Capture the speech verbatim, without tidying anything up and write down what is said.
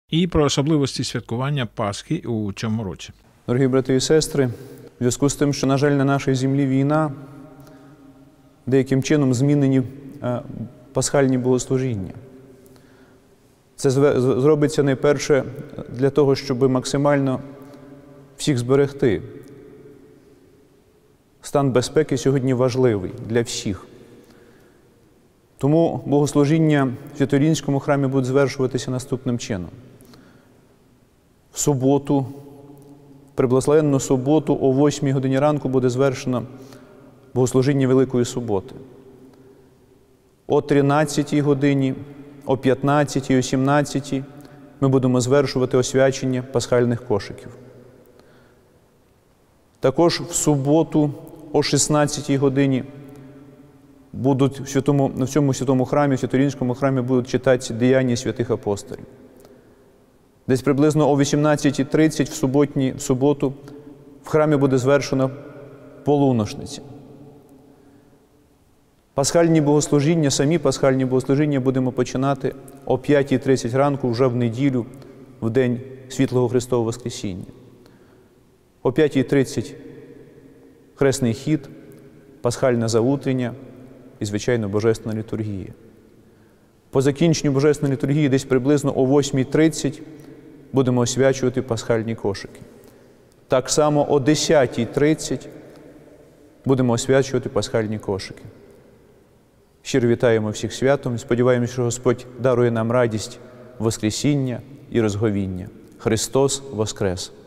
І про особливості святкування Пасхи у цьому році. Дорогі брати і сестри, в зв'язку з тим, що, на жаль, на нашій землі війна, деяким чином змінені пасхальні богослужіння. Це зробиться найперше для того, щоб максимально всіх зберегти. Стан безпеки сьогодні важливий для всіх. Тому богослужіння в Свято-Іллінському храмі будуть звершуватися наступним чином. В суботу, при благословенну суботу о восьмій годині ранку буде звершено богослужіння Великої Суботи. О тринадцятій годині, о п'ятнадцятій, о сімнадцятій ми будемо звершувати освячення пасхальних кошиків. Також в суботу о шістнадцятій годині будуть в, святому, в цьому святому храмі, в Свято-Іллінському храмі будуть читатися діяння святих апостолів. Десь приблизно о вісімнадцятій тридцять в, суботні, в суботу в храмі буде звершена полуношниця. Пасхальні богослужіння, самі пасхальні богослужіння будемо починати о п'ятій тридцять ранку вже в неділю, в день Світлого Христового Воскресіння. О п'ятій тридцять хресний хід, пасхальне заутрення і, звичайно, Божественна літургія. По закінченню Божественної літургії десь приблизно о восьмій тридцять будемо освячувати пасхальні кошики. Так само о десятій тридцять будемо освячувати пасхальні кошики. Щиро вітаємо всіх святом і сподіваємося, що Господь дарує нам радість Воскресіння і розговіння. Христос Воскрес!